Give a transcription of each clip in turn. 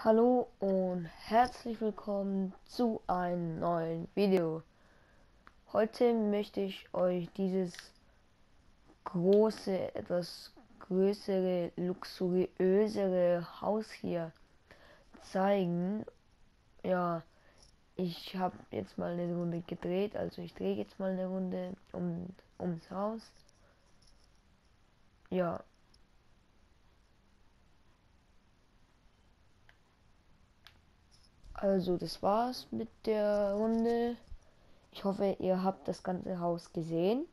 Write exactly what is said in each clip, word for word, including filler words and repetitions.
Hallo und herzlich willkommen zu einem neuen Video. Heute möchte ich euch dieses große, etwas größere, luxuriösere Haus hier zeigen. Ja, ich habe jetzt mal eine Runde gedreht, also ich drehe jetzt mal eine Runde um, ums Haus. Ja. Also das war's mit der Runde. Ich hoffe, ihr habt das ganze Haus gesehen.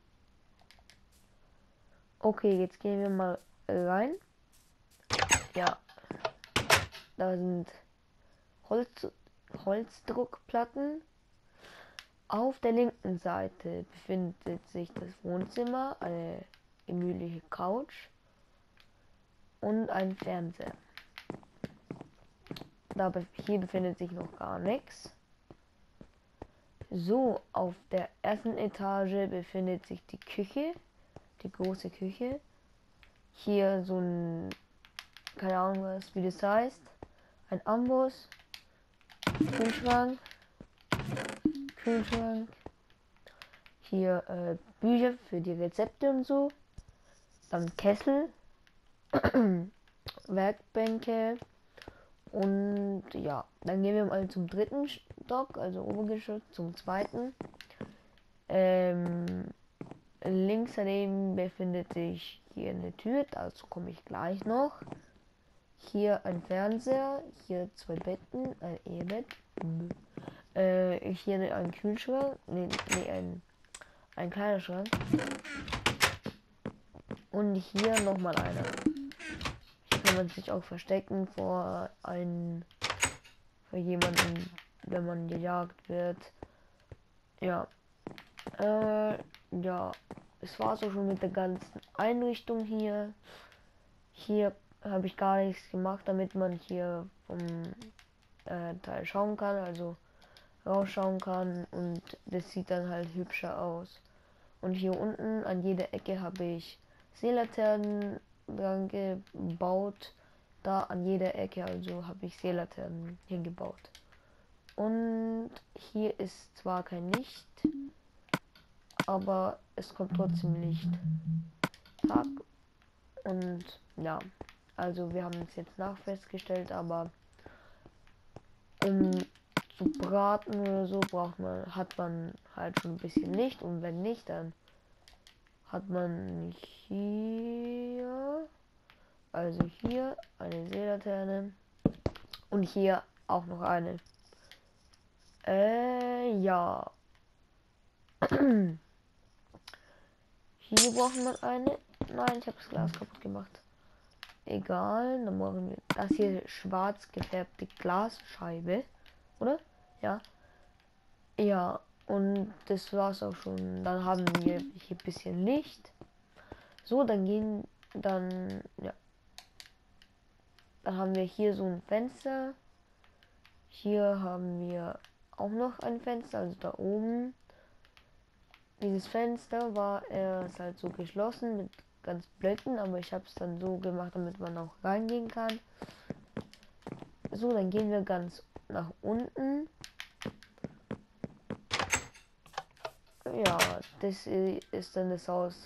Okay, jetzt gehen wir mal rein. Ja, da sind Holz, Holzdruckplatten. Auf der linken Seite befindet sich das Wohnzimmer, eine gemütliche Couch und ein Fernseher. Da hier befindet sich noch gar nichts. So, auf der ersten Etage befindet sich die Küche, die große Küche. Hier so ein, keine Ahnung was, wie das heißt, ein Amboss, Kühlschrank, Kühlschrank. Hier äh, Bücher für die Rezepte und so. Dann Kessel, Werkbänke und ja, dann gehen wir mal zum dritten Stock, also Obergeschoss, zum zweiten. Ähm, links daneben befindet sich hier eine Tür, dazu komme ich gleich noch. Hier ein Fernseher, hier zwei Betten, ein Ehebett, äh, hier ein Kühlschrank, nee, nee, ein, ein kleiner Schrank. Und hier nochmal einer. Hier kann man sich auch verstecken vor einen, vor jemanden, wenn man gejagt wird. Ja. Äh, ja. Es war so schon mit der ganzen Einrichtung hier. Hier habe ich gar nichts gemacht, damit man hier vom äh, Teil schauen kann, also rausschauen kann, und das sieht dann halt hübscher aus. Und hier unten an jeder Ecke habe ich Seelaternen dran gebaut. Da an jeder Ecke also habe ich Seelaternen hingebaut. Und hier ist zwar kein Licht, aber es kommt trotzdem Licht. Tag. Und ja, also wir haben es jetzt nach festgestellt, aber um zu braten oder so braucht man, hat man halt schon ein bisschen Licht, und wenn nicht, dann hat man hier, also hier eine Seelaterne und hier auch noch eine. Äh, ja. Hier braucht man eine. Nein, ich habe das Glas kaputt gemacht. Egal, dann machen wir das hier schwarz gefärbte Glasscheibe, oder? Ja. Ja, und das war's auch schon. Dann haben wir hier ein bisschen Licht. So, dann gehen, dann, ja. Dann haben wir hier so ein Fenster. Hier haben wir auch noch ein Fenster, also da oben. Dieses Fenster war erst halt so geschlossen mit ganz Blöcken, aber ich habe es dann so gemacht, damit man auch reingehen kann. So, dann gehen wir ganz nach unten. Ja, das ist dann das Haus.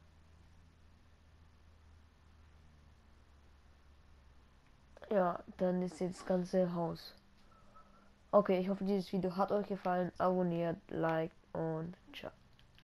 Ja, dann ist jetzt das ganze Haus. Okay, ich hoffe, dieses Video hat euch gefallen. Abonniert, liked und ciao.